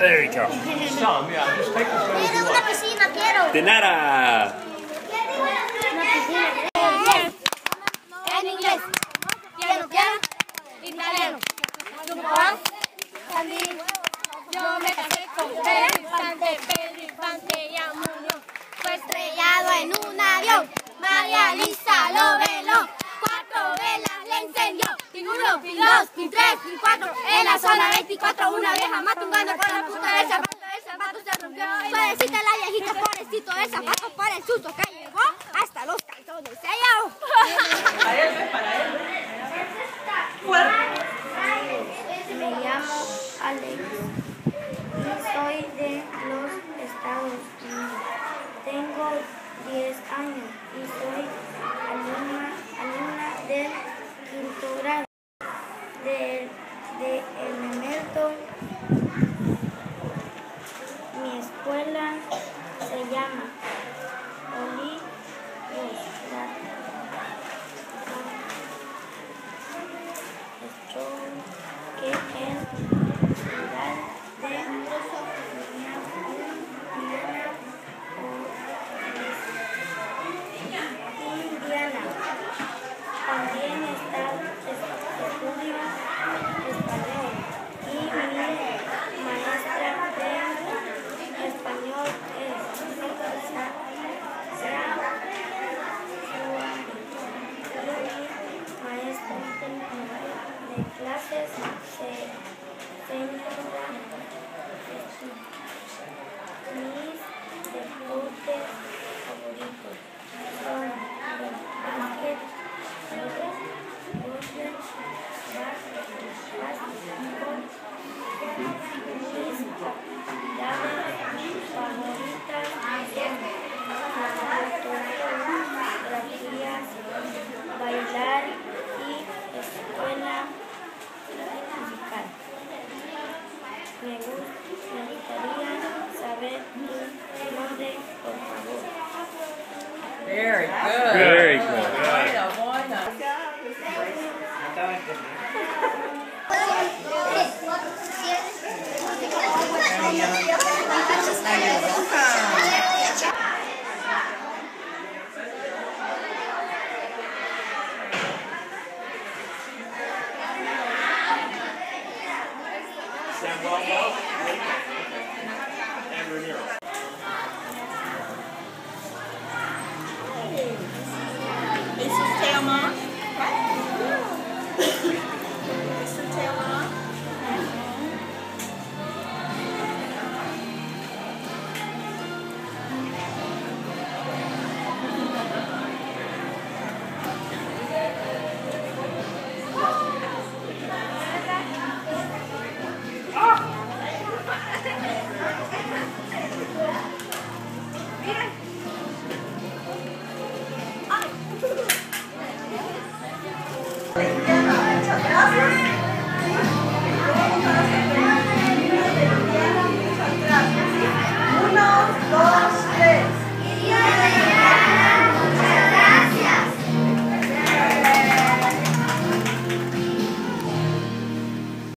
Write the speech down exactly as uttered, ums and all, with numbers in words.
There you go. Some, yeah. Just take this one. Quiero una piscina, quiero. De nada. En inglés. Quiero, quiero. Italiano. Yupan. Salí. Yo me casé con Pedro Infante. Pedro Infante ya murió. Fue estrellado en un avión. María Lisa lo veló. Cuatro velas le encendió. Pin uno, pin dos, pin tres, pin cuatro. En la zona veinticuatro una vieja mató un gato con la punta del zapato. El zapato se rompió. Pobrecita la viejita, pobrecito el zapato por el susto que llegó. Hasta los calzones se llevó. Para él, ¿ves? Para él. Me llamo Alex y soy de los Estados Unidos. Tengo diez años y soy alumna, alumna del quinto grado de, de elemento. Mi escuela se llama Oli que en ciudad de Indiana. También está estudio español y mi maestra de español es Sara Suárez. Maestra de clases se centra mis deportes favoritos son el básquet, fútbol, básquetbol. Mis actividades favoritas son fotografías, bailar y escuela musical. Me, gusta, me gustaría saber tu nombre, por favor. Very good. Very good. Buena, buena. You're welcome.